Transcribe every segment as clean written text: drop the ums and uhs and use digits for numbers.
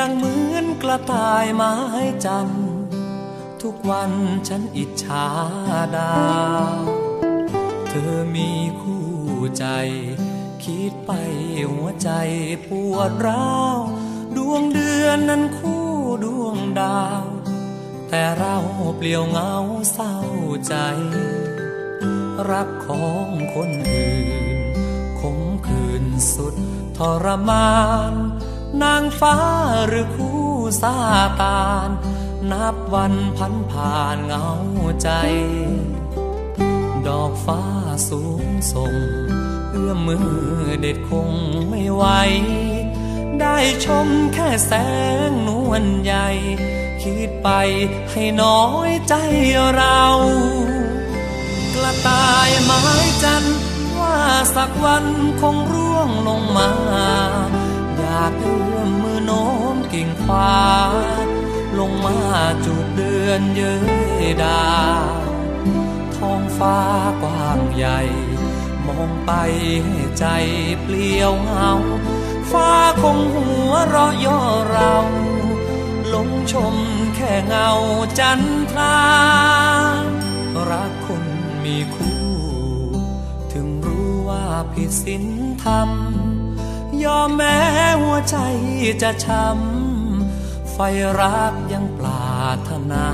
ยังเหมือนกระต่ายไม้จันทร์ทุกวันฉันอิจฉาดาวเธอมีคู่ใจคิดไปหัวใจปวดร้าวดวงเดือนนั้นคู่ดวงดาวแต่เราเปลี่ยวเหงาเศร้าใจรักของคนอื่นคงคืนสุดทรมานนางฟ้าหรือคู่ซาตานนับวันพันผ่านเหงาใจดอกฟ้าสูงส่งเอื้อมมือเด็ดคงไม่ไหวได้ชมแค่แสงนวลใหญ่คิดไปให้น้อยใจเรากระต่ายไม้จันทร์ว่าสักวันคงร่วงลงมาอยากเอื้อมมือโน้มกิ่งฟ้าลงมาจูบเดือนเย้ยดาวท้องฟ้ากว้างใหญ่มองไปให้ใจเปลี่ยวเหงาฟ้าคงหัวเราะย่อเราหลงชมแค่เงาจันทรารักคนมีคู่ถึงรู้ว่าผิดศีลธรรมยอมแม้หัวใจจะช้ำไฟรักยังปรารถนา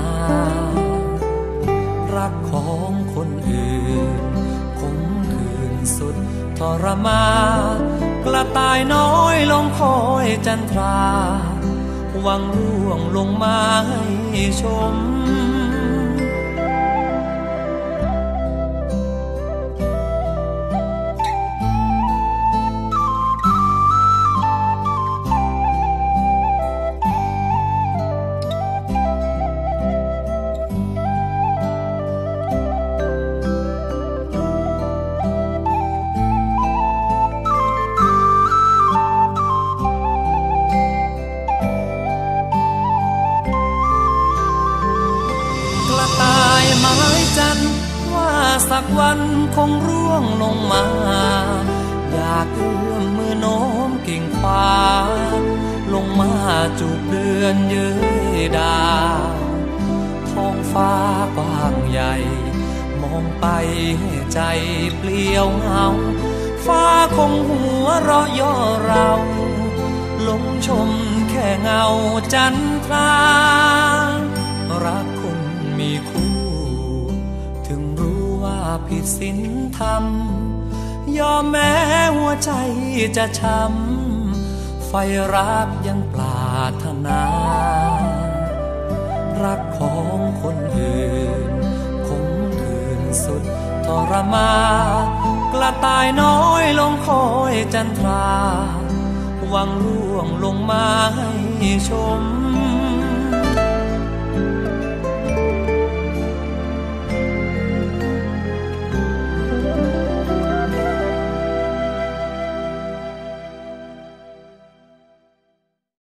รักของคนอื่นคงคืนสุดทรมากระต่ายน้อยลงคอยจันทราหวังร่วงลงมาให้ชมสักวันคงร่วงลงมาอยากเอื้อมมือโน้มกิ่งฟ้าลงมาจูบเดือนเย้ยดาวท้องฟ้ากว้างใหญ่มองไปให้ใจเปลี่ยวเหงาฟ้าคงหัวเราะย่อเราหลงชมแค่เงาจันทรารักคนมีคู่ผิดศีลธรรมยอมแม้หัวใจจะช้ำไฟรักยังปรารถนารักของคนอื่นคงคืนสุดทรมากระต่ายน้อยลงคอยจันทราหวังร่วงลงมาให้ชม